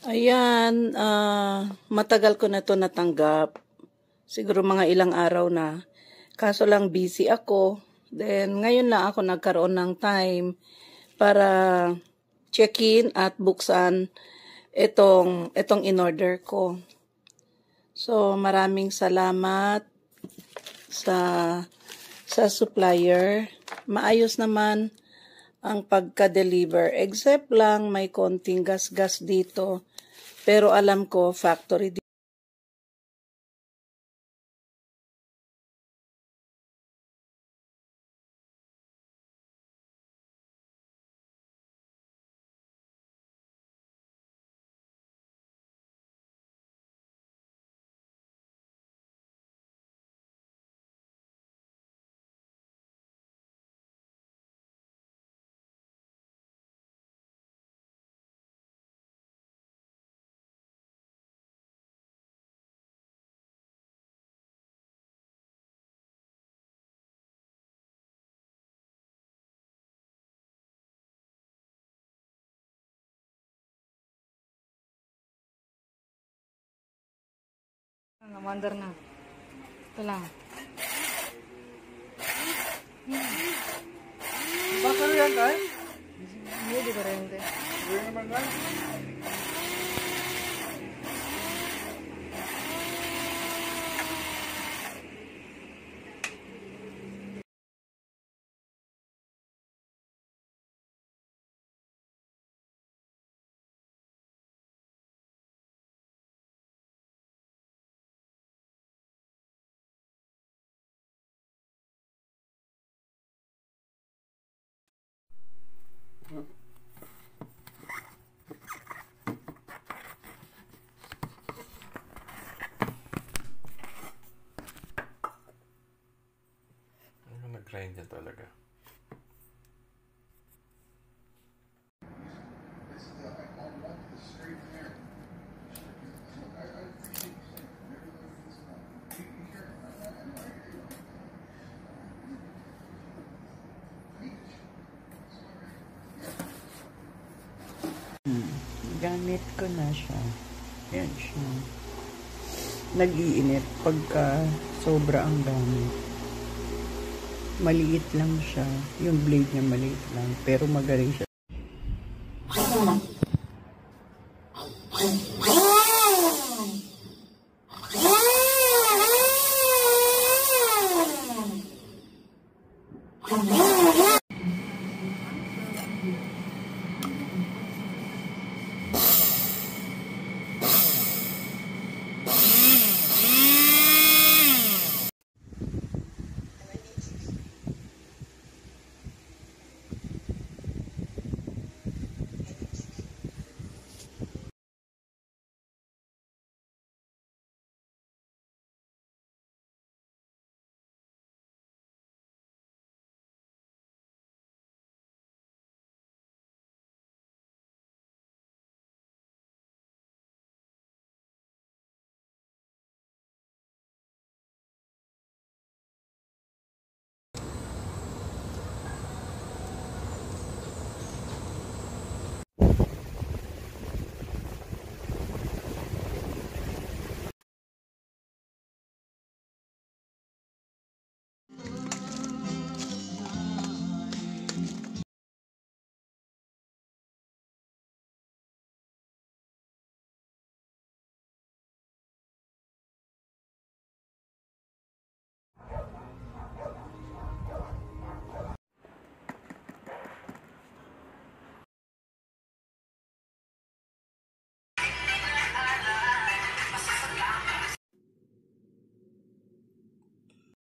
Ayan, matagal ko na to natanggap. Siguro mga ilang araw na. Kaso lang busy ako. Then, ngayon na ako nagkaroon ng time para check-in at buksan itong in-order ko. So, maraming salamat sa supplier. Maayos naman ang pagka-deliver. Except lang may konting gas-gas dito. Pero alam ko, factory dito. Mandar na. Ito lang. Bakit yan, Tay? Hindi, di kurente. Hindi naman, Tay. Nag-grind yan talaga. Gamit ko na siya. Yan siya. Nag-iinit pagka sobra ang gamit. Maliit lang siya. Yung blade niya maliit lang. Pero magaling siya.